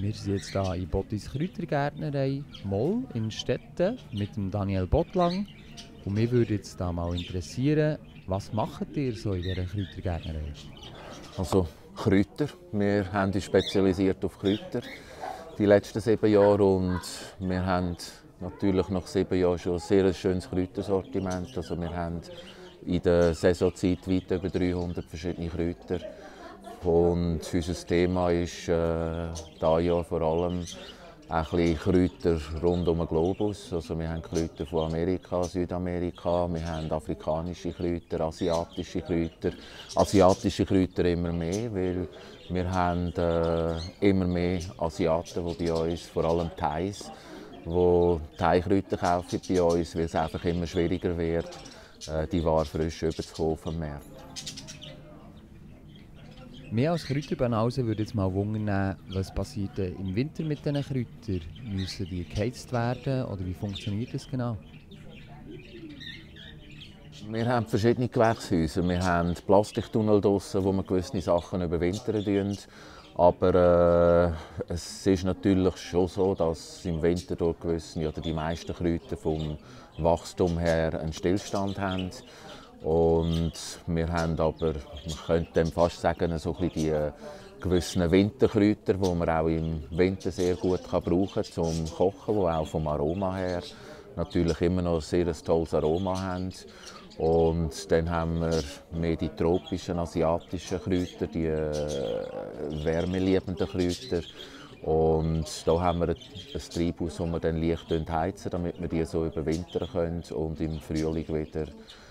Wir sind jetzt hier in Bottis Kräutergärtnerei Moll in Stetten mit dem Daniel Bottlang. Und mich würde jetzt da mal interessieren, was macht ihr so in dieser Kräutergärtnerei? Also Kräuter. Wir haben uns spezialisiert auf Kräuter die letzten 7 Jahre und wir haben natürlich nach 7 Jahren schon ein sehr schönes Kräutersortiment. Also wir haben in der Saisonzeit weit über 300 verschiedene Kräuter. Und unser Thema ist dieses Jahr vor allem ein bisschen Kräuter rund um den Globus. Also wir haben Kräuter von Amerika, Südamerika, wir haben afrikanische Kräuter, asiatische Kräuter. Asiatische Kräuter immer mehr, weil wir haben immer mehr Asiaten, die bei uns, vor allem Thais, die Thai-Kräuter kaufen bei uns, weil es einfach immer schwieriger wird, die Ware frisch überzukommen vom Markt. Mehr als Kräuterbanause würde jetzt mal wundern, was passiert im Winter mit diesen Kräutern? Müssen die geheizt werden oder wie funktioniert das genau? Wir haben verschiedene Gewächshäuser. Wir haben Plastiktunnel draussen, wo wir gewisse Sachen überwintern tun. Aber es ist natürlich schon so, dass im Winter durch gewisse oder die meisten Kräuter vom Wachstum her einen Stillstand haben. Und wir haben aber, man könnte dem fast sagen, so ein bisschen die gewissen Winterkräuter, die man auch im Winter sehr gut brauchen kann zum Kochen, die auch vom Aroma her natürlich immer noch ein sehr tolles Aroma haben. Und dann haben wir mehr die tropischen, asiatischen Kräuter, die wärmeliebenden Kräuter. Und da haben wir ein Treibhaus, das wir dann leicht heizen, damit wir die so überwintern können und im Frühling wieder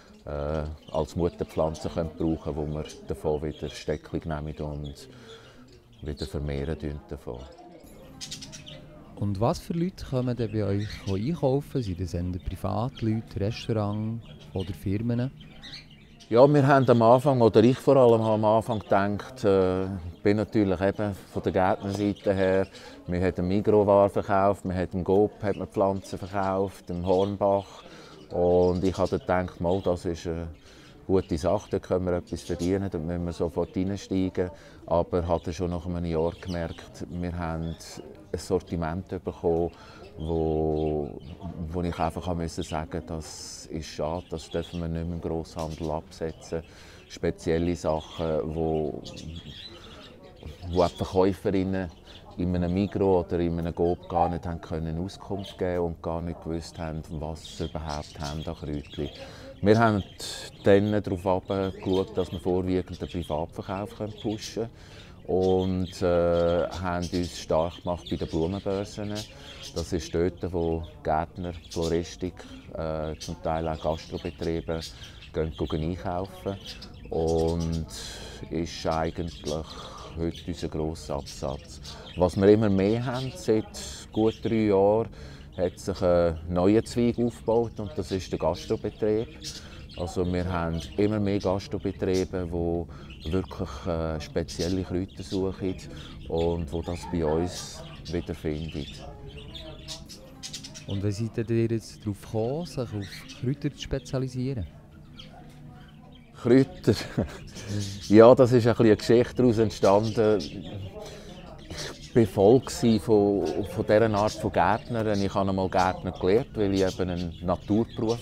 als Mutterpflanze brauchen können, wo wir davon wieder Steckling nehmen und wieder vermehren davon. Und was für Leute kommen denn bei euch einkaufen? Sind das eher Privatleute, Restaurants oder Firmen? Ja, wir haben am Anfang, oder ich vor allem habe am Anfang gedacht, ich bin natürlich eben von der Gärtnerseite her, wir haben Migros-Ware verkauft, wir haben im Coop hat man Pflanzen verkauft, im Hornbach. Und ich habe gedacht, mal, das ist eine gute Sache, da können wir etwas verdienen, da müssen wir sofort reinsteigen. Aber ich habe schon nach einem Jahr gemerkt, wir haben ein Sortiment bekommen, wo ich einfach sagen musste, das ist schade, das dürfen wir nicht mehr im Grosshandel absetzen. Spezielle Sachen, wo die Verkäuferinnen in einem Migros oder in einem Coop gar nicht können Auskunft geben und gar nicht gewusst haben, was sie überhaupt haben an Kräutchen. Wir haben dann darauf geschaut, dass wir vorwiegend den Privatverkauf pushen können und haben uns stark gemacht bei den Blumenbörsen. Das ist dort, wo Gärtner, Floristik, zum Teil auch Gastrobetriebe gehen einkaufen. Und ist eigentlich heute unser grosser Absatz. Was wir immer mehr haben, seit gut 3 Jahren, hat sich ein neuer Zweig aufgebaut und das ist der Gastrobetrieb. Also wir haben immer mehr Gastrobetriebe, die wirklich spezielle Kräuter suchen und die das bei uns wiederfinden. Und wie seid ihr jetzt darauf gekommen, sich auf Kräuter zu spezialisieren? Kräuter? Ja, das ist eine Geschichte daraus entstanden. Ich war voll von dieser Art von Gärtner. Ich habe einmal Gärtner gelernt, weil ich eben einen Naturberuf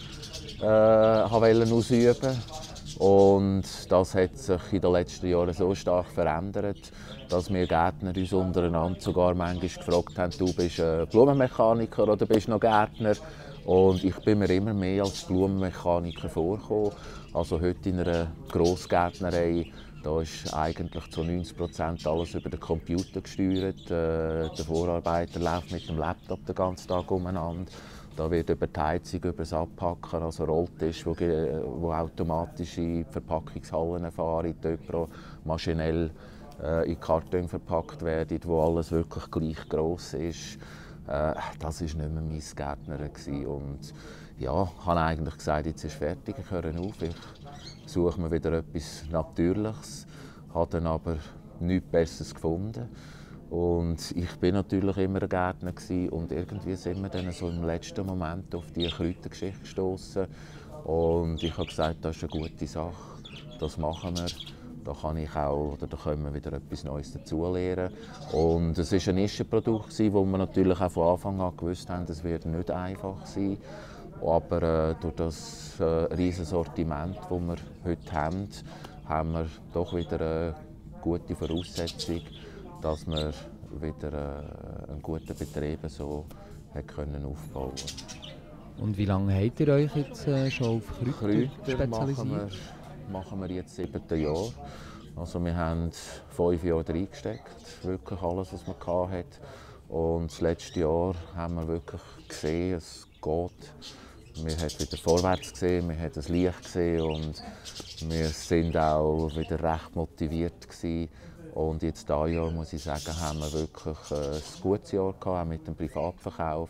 ausüben wollte. Und das hat sich in den letzten Jahren so stark verändert, dass wir Gärtner uns untereinander sogar manchmal gefragt haben, du bist Blumenmechaniker oder bist noch Gärtner? Und ich bin mir immer mehr als Blumenmechaniker vorgekommen. Also heute in einer Grossgärtnerei, da ist eigentlich zu 90% alles über den Computer gesteuert. Der Vorarbeiter läuft mit dem Laptop den ganzen Tag umeinander. Da wird über die Heizung, über das Abpacken, also Rolltisch, wo automatisch in die Verpackungshallen fahren, dort maschinell in Karton verpackt werden, wo alles wirklich gleich gross ist. Das war nicht mehr mein Gärtner. Und ja, ich habe eigentlich gesagt, jetzt ist fertig, ich höre auf, ich suche mir wieder etwas Natürliches. Ich habe dann aber nichts Besseres gefunden. Und ich war natürlich immer ein Gärtner und irgendwie sind wir dann so im letzten Moment auf die Kräutergeschichte gestoßen. Und ich habe gesagt, das ist eine gute Sache, das machen wir. Da kann ich auch, oder da können wir wieder etwas Neues dazulernen. Und es war ein Nischenprodukt, wo wir natürlich auch von Anfang an gewusst haben, es wird nicht einfach sein. Aber durch das riesige Sortiment, das wir heute haben, haben wir doch wieder eine gute Voraussetzung, dass wir wieder einen guten Betrieb so aufbauen können. Und wie lange habt ihr euch jetzt schon auf Kräuter spezialisiert? Machen wir jetzt 7. Jahr. Also wir haben 5 Jahre reingesteckt, wirklich alles, was man hatte. Und das letzte Jahr haben wir wirklich gesehen, es geht. Wir haben wieder vorwärts gesehen, wir haben das Licht gesehen und wir sind auch wieder recht motiviert gewesen. Und jetzt dieses Jahr, muss ich sagen, haben wir wirklich ein gutes Jahr gehabt, auch mit dem Privatverkauf,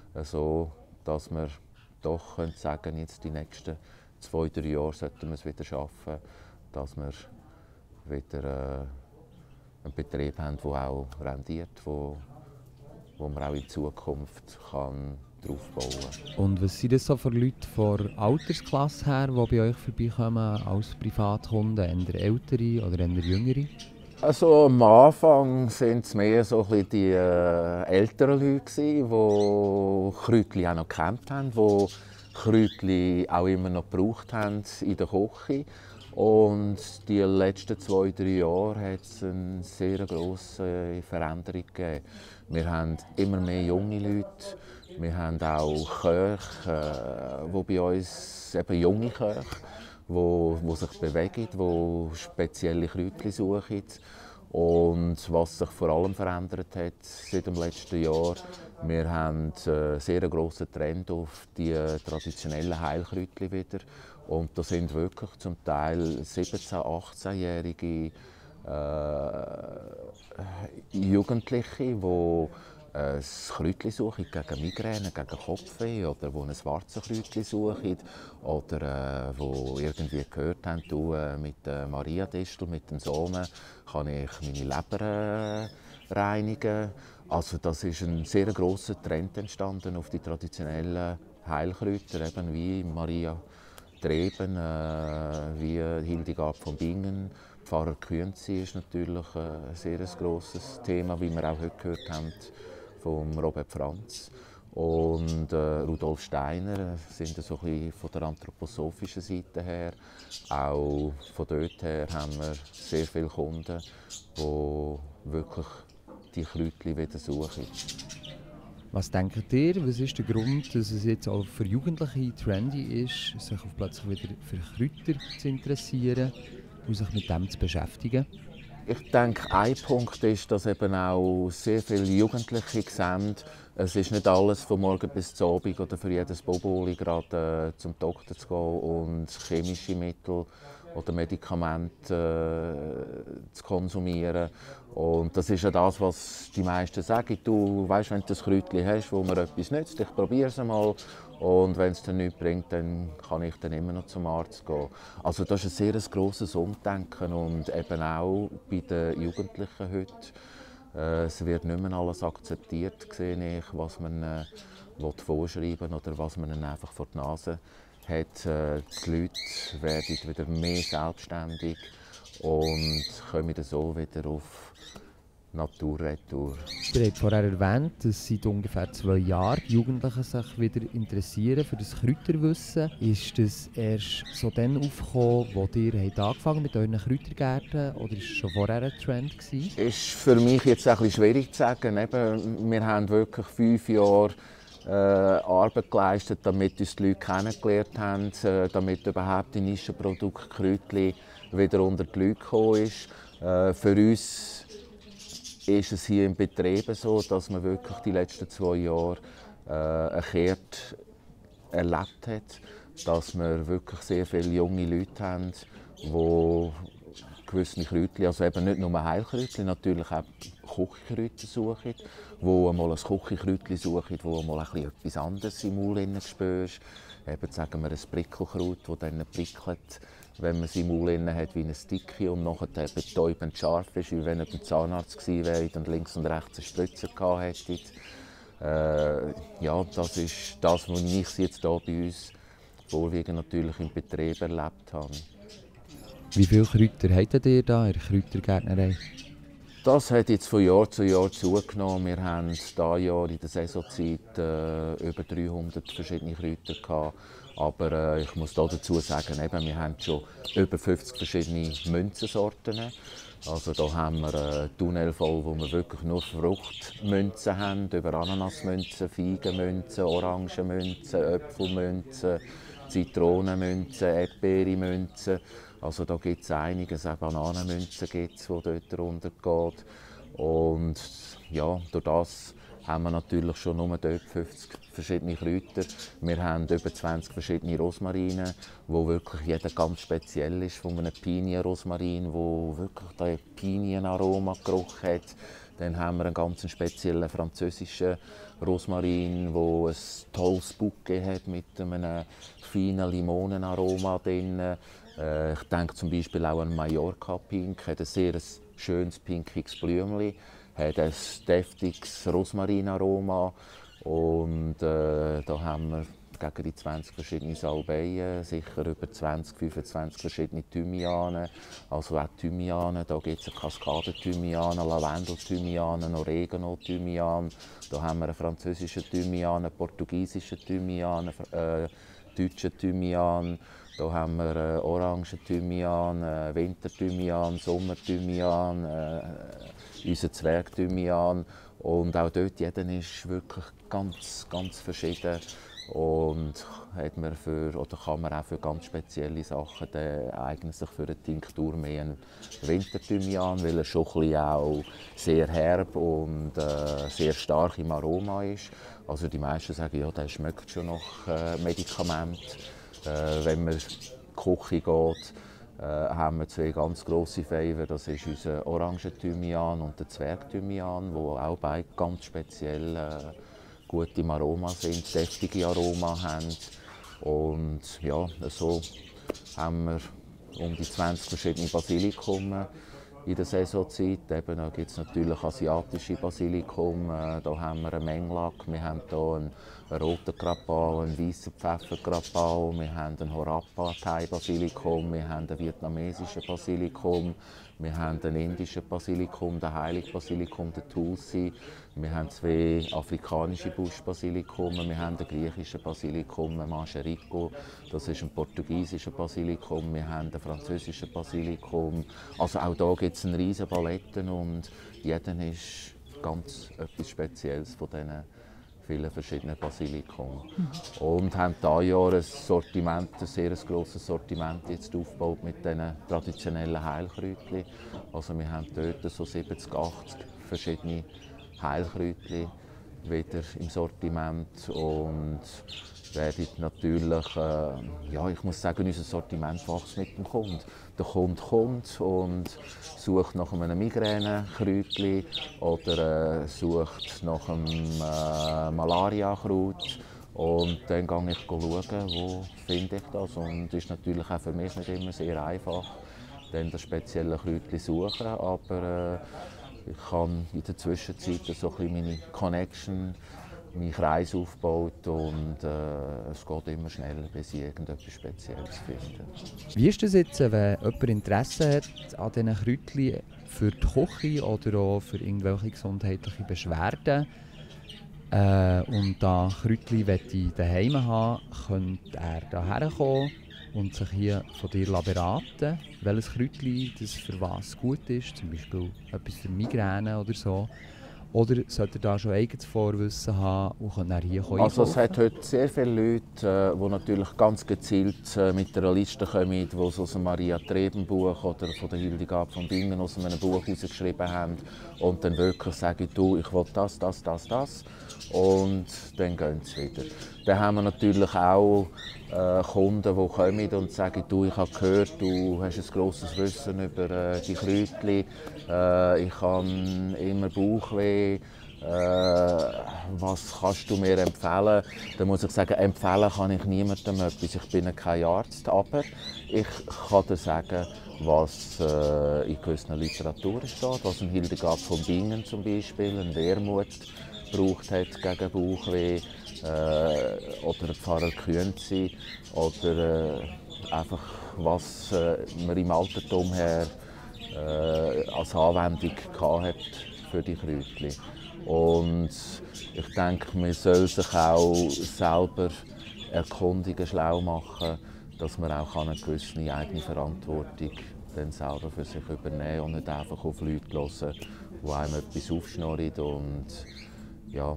so dass wir doch sagen können, jetzt die nächsten 2-3 Jahre sollten wir es wieder schaffen, dass wir wieder einen Betrieb haben, der auch rendiert, wo man auch in Zukunft kann drauf bauen kann. Und was sind das so für Leute von Altersklasse her, die bei euch vorbeikommen als Privatkunden? Eher ältere oder eher jüngere? Also am Anfang waren es mehr so ein bisschen die älteren Leute, die Kräutchen auch noch gekannt haben, die Kräutchen auch immer noch gebraucht haben in der Küche. Und die letzten 2-3 Jahre hat es eine sehr grosse Veränderung gegeben. Wir haben immer mehr junge Leute. Wir haben auch Köche, die bei uns, eben junge Köche, die sich bewegen, die spezielle Kräutchen suchen. Und was sich vor allem verändert hat seit dem letzten Jahr, wir haben einen sehr grossen Trend auf die traditionellen Heilkräutchen wieder. Und das sind wirklich zum Teil 17-, 18-jährige Jugendliche, die ein Kräutchen suchen gegen Migräne, gegen Kopfweh oder die ein Warzenkräutchen suchen oder die irgendwie gehört haben, du, mit Mariadistel, mit dem Samen kann ich meine Leber reinigen. Also das ist ein sehr grosser Trend entstanden auf die traditionellen Heilkräuter, eben wie Maria Treben, wie Hildegard von Bingen. Pfarrer Künzi ist natürlich ein sehr grosses Thema, wie wir auch heute gehört haben von Robert Franz. Und Rudolf Steiner sind so ein bisschen von der anthroposophischen Seite her. Auch von dort her haben wir sehr viele Kunden, die wirklich die Kräutchen wieder suchen. Was denkt ihr, was ist der Grund, dass es jetzt auch für Jugendliche trendy ist, sich plötzlich wieder für Kräuter zu interessieren und sich mit dem zu beschäftigen? Ich denke, ein Punkt ist, dass eben auch sehr viele Jugendliche sehen, es ist nicht alles von morgen bis zum Abend oder für jedes Boboli gerade zum Doktor zu gehen und chemische Mittel oder Medikamente zu konsumieren. Und das ist ja das, was die meisten sagen. Du weißt, wenn du ein Kräutchen hast, wo mir etwas nützt, ich probiere es einmal. Und wenn es dann nichts bringt, dann kann ich dann immer noch zum Arzt gehen. Also das ist ein sehr grosses Umdenken und eben auch bei den Jugendlichen heute. Es wird nicht mehr alles akzeptiert, sehe ich, was man vorschreiben will oder was man ihnen einfach vor die Nase hat. Die Leute werden wieder mehr selbstständig und kommen so wieder auf Naturretour. Ihr habt vorher erwähnt, dass seit ungefähr 2 Jahren die Jugendlichen sich wieder interessieren für das Kräuterwissen. Ist das erst so dann aufgekommen, als ihr angefangen mit euren Kräutergärten, oder war es schon vorher ein Trend gewesen? Ist für mich jetzt ein bisschen schwierig zu sagen. Eben, wir haben wirklich 5 Jahre Arbeit geleistet, damit uns die Leute kennengelernt haben, damit überhaupt die Nischenprodukte Kräutchen wieder unter die Leute gekommen ist. Für uns ist es hier im Betrieb so, dass man wirklich die letzten 2 Jahre eine Kehrtwende erlebt hat, dass wir wirklich sehr viele junge Leute haben, die gewisse Kräutchen, also eben nicht nur Heilkräutchen, natürlich auch Küchenkräuter suchen, die einmal ein Küchenkräutchen suchen, wo einmal etwas anderes im Maul spürst. Eben, sagen wir, ein Prickelkraut, das dann prickelt, wenn man es im Maul hat, wie ein Sticky und nachher eben betäubend scharf ist, wie wenn ihr beim Zahnarzt gewesen wärt und links und rechts eine Spritze gehabt hättet. Ja, das ist das, was ich jetzt hier bei uns vorwiegend natürlich im Betrieb erlebt habe. Wie viele Kräuter habt ihr da in der Kräutergärtnerei? Das hat jetzt von Jahr zu Jahr zugenommen. Wir haben dieses Jahr in der Saisonzeit über 300 verschiedene Kräuter gehabt. Aber ich muss dazu sagen, wir haben schon über 50 verschiedene Münzensorten. Also da haben wir einen Tunnel voll, wo wir wirklich nur Fruchtmünzen haben, über Ananasmünzen, Feigenmünzen, Orangenmünzen, Äpfelmünzen, Zitronenmünzen, Erdbeermünzen. Also da gibt es einiges, auch Bananenmünzen gibt's, die dort runtergeht. Und ja, durch das haben wir natürlich schon nur dort 50 verschiedene Kräuter. Wir haben über 20 verschiedene Rosmarinen, wo wirklich jeder ganz speziell ist. Von einem Pinienrosmarin, wo wirklich den Pinienaroma-Geruch hat. Dann haben wir einen ganz speziellen französischen Rosmarin, wo ein tolles Bouquet hat mit einem feinen Limonenaroma drin. Ich denke zum Beispiel auch an Mallorca Pink, hat ein sehr schönes pinkiges Blümchen, hat ein deftiges Rosmarinaroma und da haben wir gegen die 20 verschiedene Salbeien, sicher über 20, 25 verschiedene Thymiane, also auch Thymiane, da gibt es Kaskadenthymian, Lavendel-Thymian, Oregano-Thymian, da haben wir einen französischen Thymian, einen portugiesischen Thymian, deutschen Thymian. Da haben wir Orangen-Thymian, Winter-Thymian, Sommer-Thymian, unseren Zwerg-Thymian. Und auch dort, jeder ist wirklich ganz, ganz verschieden. Und hat man kann man auch für ganz spezielle Sachen, der eignet sich für eine Tinktur mehr einen Winter-Thymian, weil er schon ein bisschen auch sehr herb und sehr stark im Aroma ist. Also die meisten sagen, ja, der schmeckt schon nach Medikament. Wenn man in die Küche geht, haben wir zwei ganz grosse Favor. Das ist unser Orangen-Thymian und der Zwerg-Thymian, die auch beide ganz speziell gut im Aroma sind, deftige Aroma haben. Und ja, so haben wir um die 20 verschiedene Basilikum in der Saisonzeit. Eben, da gibt es natürlich asiatische Basilikum, da haben wir einen Menglack, wir haben hier einen roten Grapau, einen weißen Pfeffergrapau, wir haben einen Horapa Thai Basilikum, wir haben einen vietnamesischen Basilikum, wir haben einen indischen Basilikum, den Heilig-Basilikum, den Tulsi, wir haben zwei afrikanische Buschbasilikum, wir haben einen griechischen Basilikum, Mancherico, das ist ein portugiesischer Basilikum, wir haben einen französischen Basilikum. Also auch hier gibt es eine riesige Palette und jeder ist ganz etwas Spezielles von diesen vielen verschiedenen Basilikum. Und haben dieses Jahr ein sehr grosses Sortiment jetzt aufgebaut mit diesen traditionellen Heilkräutchen. Also wir haben dort so 70, 80 verschiedene Heilkräutchen wieder im Sortiment und werden natürlich, ich muss sagen, unser Sortiment wächst mit dem Kunden. Der Kunde kommt und sucht nach einem Migränekräutchen oder sucht nach einem Malariakraut. Und dann gehe ich schauen, wo finde ich das. Und es ist natürlich auch für mich nicht immer sehr einfach, dann das spezielle Kräutchen suchen. Aber ich habe in der Zwischenzeit so ein bisschen meine Connection, meinen Kreis aufgebaut und es geht immer schneller, bis ich irgendetwas Spezielles finde. Wie ist das jetzt, wenn jemand Interesse hat an diesen Kräutchen für die Küche oder auch für irgendwelche gesundheitliche Beschwerden und da Kräutchen daheim haben, könnte er hierher kommen und sich hier von dir beraten, welches Kräutchen das für was gut ist, zum Beispiel etwas für Migräne oder so. Oder sollte er da schon eigenes Vorwissen haben und kann er hier einkaufen? Also es hat heute sehr viele Leute, die natürlich ganz gezielt mit einer Liste kommen, die sie aus dem Maria Treben-Buch oder von der Hildegard von Bingen aus einem Buch herausgeschrieben haben und dann wirklich sagen, du, ich will das und dann gehen sie wieder. Dann haben wir natürlich auch Kunden, die kommen und sagen, du, ich habe gehört, du hast ein grosses Wissen über die Kräutchen, ich habe immer Bauchweh, was kannst du mir empfehlen? Dann muss ich sagen, empfehlen kann ich niemandem etwas. Ich bin kein Arzt, aber ich kann dir sagen, was in gewissen Literaturen steht, was ein Hildegard von Bingen zum Beispiel, ein Wermut gebraucht hat gegen Bauchweh, oder Pfarrer Künzi oder einfach was man im Altertum her als Anwendung hat für die Kräutchen. Und ich denke, man soll sich auch selber erkundigen, schlau machen, dass man auch eine gewisse eigene Verantwortung dann selber für sich übernehmen und nicht einfach auf Leute hören, die einem etwas aufschnorren. Und ja,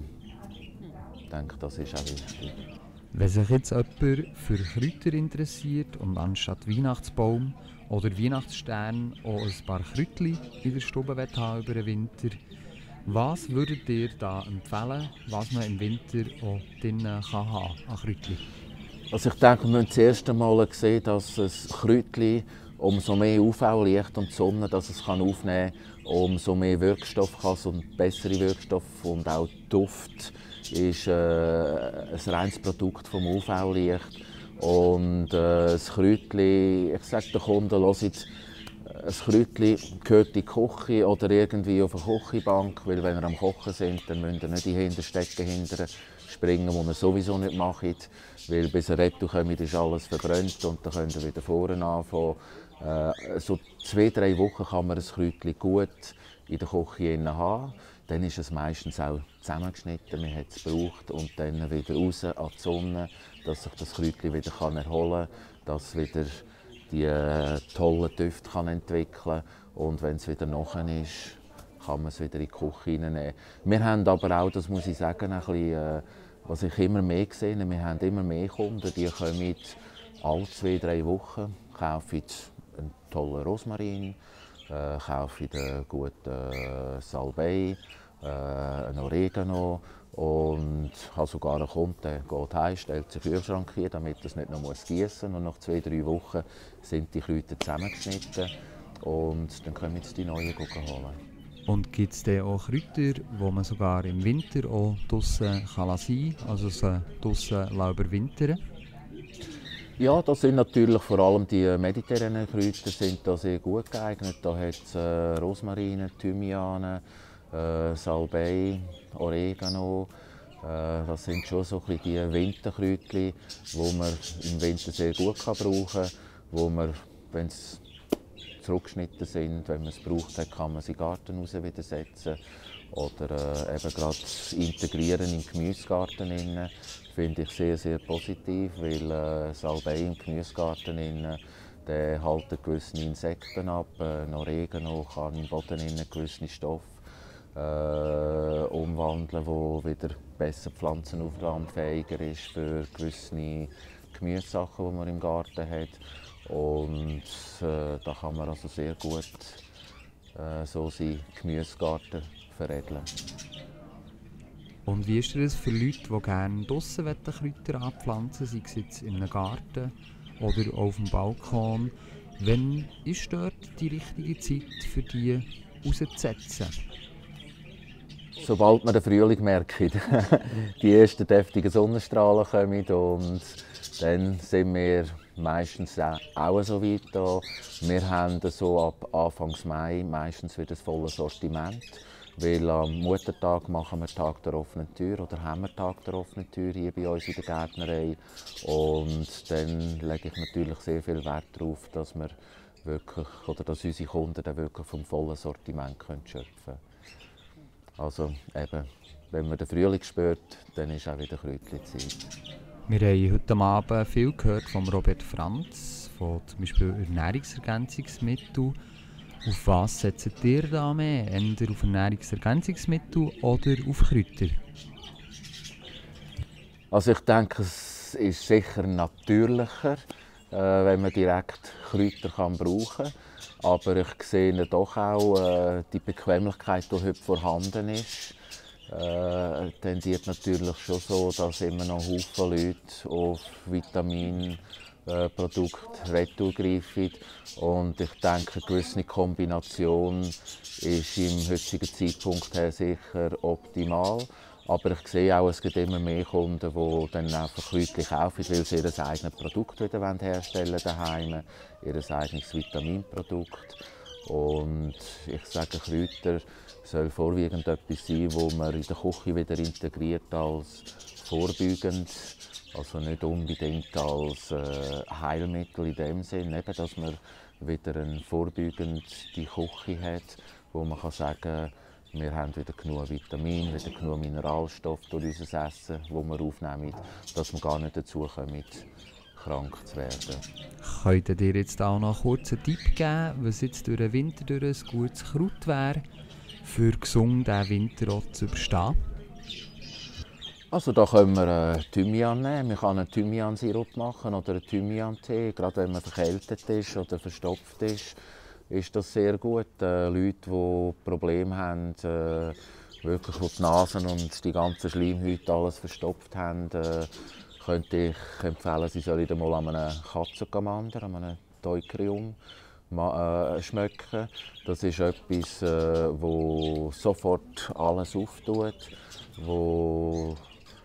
ich denke, das ist auch wichtig. Wenn sich jetzt jemand für Kräuter interessiert und anstatt Weihnachtsbaum oder Weihnachtsstern auch ein paar Kräutchen in der Stube haben über den Winter, was würdet ihr da empfehlen, was man im Winter auch drinnen haben an Kräutchen? Also ich denke, wir müssen zuerst einmal sehen, dass ein Kräutchen umso mehr UV-Licht und die Sonne dass es aufnehmen kann, umso mehr Wirkstoff kann es und bessere Wirkstoffe und auch Duft ist ein reines Produkt vom UV-Licht. Und das Kräutchen, ich sage den Kunden, hört, ein Kräutchen gehört in die Küche oder irgendwie auf eine Küchenbank, weil wenn ihr am Kochen sind, dann müsst ihr nicht in die Hinterstecke hinterher springen, die ihr sowieso nicht macht, weil bis ihr retour kommt, ist alles verbrannt und dann könnt ihr wieder vorne anfangen. So 2-3 Wochen kann man ein Kräutchen gut in der Küche haben. Dann ist es meistens auch zusammengeschnitten, man hat es gebraucht und dann wieder raus an die Sonne, dass sich das Kräutchen wieder erholen kann, dass es wieder die tollen Düfte kann entwickeln kann. Und wenn es wieder nachher ist, kann man es wieder in die Küche hineinnehmen. Wir haben aber auch, das muss ich sagen, ein bisschen, was ich immer mehr sehe, wir haben immer mehr Kunden, die kommen alle 2-3 Wochen, kaufen einen tollen Rosmarin, kaufen einen guten Salbei, einen Oregano und habe sogar einen Kunden, der geht heim, stellt den Kühlschrank hier, damit er es nicht noch gießen muss. Und nach 2-3 Wochen sind die Kräuter zusammengeschnitten und dann können wir die neuen holen. Und gibt es dann auch Kräuter, die man sogar im Winter auch draussen sein kann, also sie draussen überwintern? Ja, das sind natürlich vor allem die mediterranen Kräuter sind da sehr gut geeignet. Da hat es Rosmarin, Thymian, Salbei, Oregano. Das sind schon so ein bisschen die Winterkräuter, die man im Winter sehr gut brauchen kann. Wo man, wenn sie zurückgeschnitten sind, wenn man es braucht, kann man sie in den Garten raus wieder setzen. Oder eben gerade integrieren im Gemüsegarten. Finde ich sehr, sehr positiv, weil Salbei im Gemüsegarten der hält gewisse Insekten ab. Oregano kann im Boden gewisse Stoffe umwandeln, wo wieder besser pflanzenaufnahmefähiger ist für gewisse Gemüsesachen, die man im Garten hat. Und da kann man also sehr gut so seinen Gemüsegarten veredeln. Und wie ist es für Leute, die gerne draussen Kräuter anpflanzen, sei es jetzt in einem Garten oder auf dem Balkon? Wann ist dort die richtige Zeit für die rauszusetzen? Sobald wir den Frühling merken, die ersten deftigen Sonnenstrahlen kommen und dann sind wir meistens auch so weit da. Wir haben so ab Anfang Mai meistens wieder das volle Sortiment. Weil am Muttertag machen wir Tag der offenen Tür oder haben wir Tag der offenen Tür hier bei uns in der Gärtnerei. Und dann lege ich natürlich sehr viel Wert darauf, dass wir wirklich, oder dass unsere Kunden dann wirklich vom vollen Sortiment schöpfen können. Also eben, wenn man den Frühling spürt, dann ist auch wieder Kräutchenzeit. Wir haben heute Abend viel gehört von Robert Franz, von zum Beispiel Ernährungsergänzungsmitteln. Auf was setzt ihr da mehr? Eher auf Ernährungsergänzungsmittel oder auf Kräuter? Also ich denke, es ist sicher natürlicher, wenn man direkt Kräuter brauchen kann. Aber ich sehe doch auch die Bequemlichkeit, die heute vorhanden ist. Tendiert natürlich schon so, dass immer noch Haufen Leute auf Vitaminprodukte retour greifen. Und ich denke, eine gewisse Kombination ist im heutigen Zeitpunkt her sicher optimal. Aber ich sehe auch, es gibt immer mehr Kunden, die dann einfach Kräutchen kaufen, weil sie ihr eigenes Produkt wieder herstellen daheim, ihr eigenes Vitaminprodukt. Und ich sage, Kräuter soll vorwiegend etwas sein, das man in der Küche wieder integriert als vorbeugend Also nicht unbedingt als Heilmittel in dem Sinn, eben, dass man wieder eine vorbeugende Küche hat, wo man kann sagen, wir haben wieder genug Vitamine, wieder genug Mineralstoffe durch unser Essen, das wir aufnehmen, dass wir gar nicht dazu kommen, krank zu werden. Könnt ihr dir jetzt auch noch kurz einen Tipp geben, was jetzt durch den Winter durch ein gutes Kraut wäre, für gesund diesen Winter auch zu überstehen? Also da können wir Thymian nehmen. Man kann einen Thymian-Sirup machen oder einen Thymian-Tee. Gerade wenn man verkältet ist oder verstopft ist das sehr gut. Leute, die Probleme haben, wirklich wo die Nasen und die ganzen Schleimhäute alles verstopft haben, könnte ich empfehlen, sie sollen mal an einem Katzengander, an einem Deuterium schmecken. Das ist etwas, wo sofort alles auftut, wo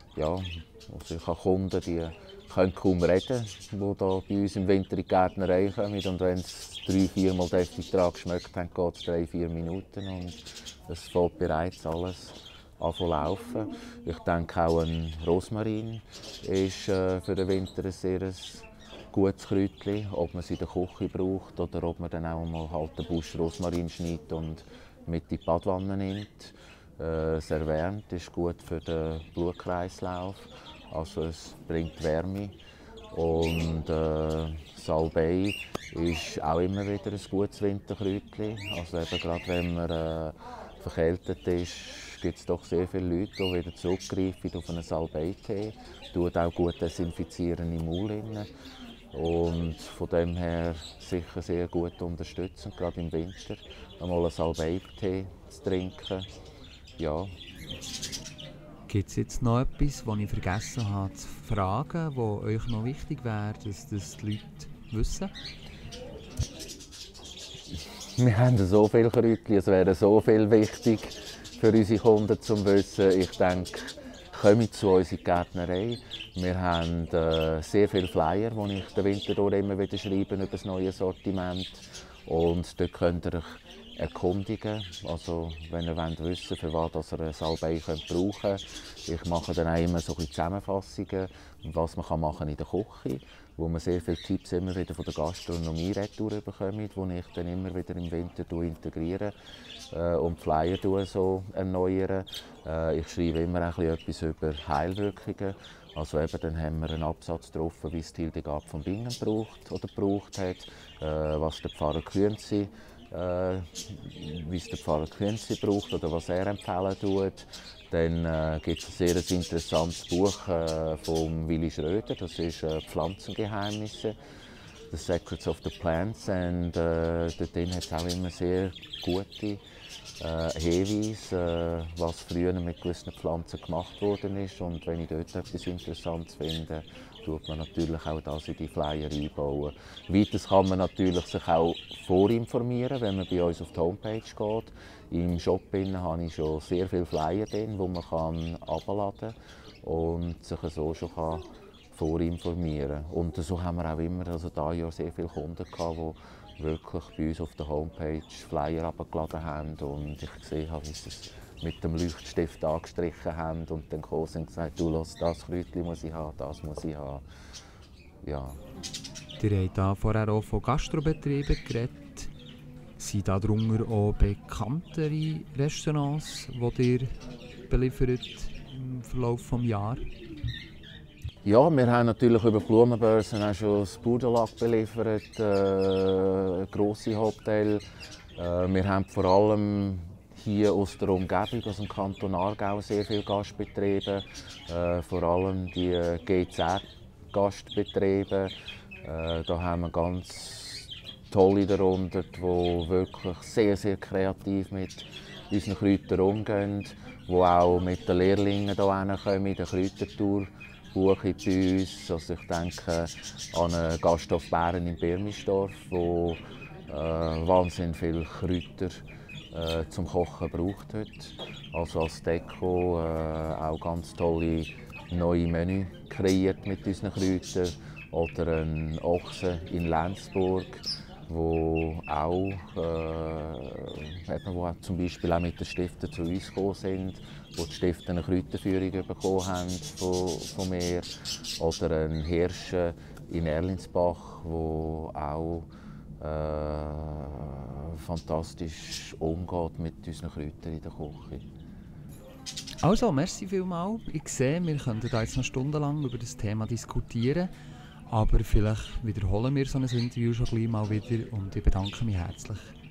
sicher Kunden, die können kaum reden, die hier bei uns im Winter in die Gärtnerei kommen. Und wenn es 3-4 Mal deftig daran geschmeckt haben, geht es 3-4 Minuten und es fängt bereits alles an zu laufen. Ich denke auch ein Rosmarin ist für den Winter ein sehr gutes Kräutchen. Ob man es in der Küche braucht oder ob man dann auch mal halt den Busch Rosmarin schneidet und mit in die Badwanne nimmt. Es erwärmt, ist gut für den Blutkreislauf, also es bringt Wärme. Und Salbei ist auch immer wieder ein gutes Winterkräutchen. Also eben gerade wenn man verkältet ist, gibt es doch sehr viele Leute, die wieder zurückgreifen auf einen Salbeitee. Tut auch gut desinfizieren im Maul. Und von dem her sicher sehr gut unterstützend, gerade im Winter, einmal einen Salbeitee zu trinken. Ja. Gibt es jetzt noch etwas, das ich vergessen habe zu fragen, was euch noch wichtig wäre, dass das die Leute wissen? Wir haben so viele Kräutchen, es wäre so viel wichtig für unsere Kunden zu wissen. Ich denke, kommt zu uns in die Gärtnerei. Wir haben sehr viele Flyer, die ich den Winter durch immer wieder schreibe über das neue Sortiment. Und dort könnt ihr euch erkundigen, also wenn ihr wissen wollt, für was ihr ein Salbei brauchen könnt. Ich mache dann auch immer so Zusammenfassungen, was man machen in der Küche, wo man sehr viele Tipps immer wieder von der Gastronomie retour bekommt, die ich dann immer wieder im Winter integriere und die Flyer so erneuere. Ich schreibe immer ein etwas über Heilwirkungen. Also eben, dann haben wir einen Absatz drauf, wie es Hildegard von Bingen gebraucht hat, was der Pfarrer Künzi wie es der Pfarrer Künzi braucht oder was er empfehlen tut. Dann gibt es ein sehr interessantes Buch von Willi Schröder, das ist Pflanzengeheimnisse, The Secrets of the Plants. Und dort hat es auch immer sehr gute Hinweise, was früher mit gewissen Pflanzen gemacht worden ist. Und wenn ich dort etwas Interessantes finde, tut man natürlich auch das in die Flyer einbauen. Weiters kann man natürlich sich auch vorinformieren, wenn man bei uns auf die Homepage geht. Im Shop habe ich schon sehr viele Flyer drin, die man herunterladen kann und sich so schon vorinformieren kann. Und so haben wir auch immer, also dieses Jahr sehr viele Kunden gehabt, die wirklich bei uns auf der Homepage Flyer heruntergeladen haben und ich gesehen habe, wie sie es mit dem Leuchtstift angestrichen haben und dann gekommen sind und gesagt, du, lass, das Kräutchen muss ich haben, das muss ich haben. Ja. Ihr habt da vorher auch von Gastrobetrieben geredet. Sind darunter auch bekanntere Restaurants, die ihr beliefert im Verlauf des Jahres? Ja, wir haben natürlich über Blumenbörsen auch schon das Budenlack beliefert, grosse Hotels. Wir haben vor allem hier aus der Umgebung, aus dem Kanton Aargau, sehr viele Gastbetriebe, vor allem die GZ-Gastbetriebe. Da haben wir ganz tolle darunter, die wirklich sehr, sehr kreativ mit unseren Kräutern umgehen, die auch mit den Lehrlingen hierher kommen, in der Kräutertour buchen bei uns. Also ich denke an einen Gasthof Bären in Birmisdorf, wo wahnsinnig viele Kräuter zum Kochen braucht heute. Also als Deko auch ganz tolle neue Menü kreiert mit unseren Kräutern. Oder ein Ochsen in Lenzburg, wo auch, wo zum Beispiel auch mit den Stiften zu uns gekommen sind, wo die Stifte eine Kräuterführung bekommen haben von mir. Oder ein Hirsche in Erlinsbach, wo auch fantastisch umgeht mit unseren Kräutern in der Küche. Also, merci vielmals. Ich sehe, wir könnten da jetzt noch stundenlang über das Thema diskutieren. Aber vielleicht wiederholen wir so ein Interview schon gleich mal wieder und ich bedanke mich herzlich.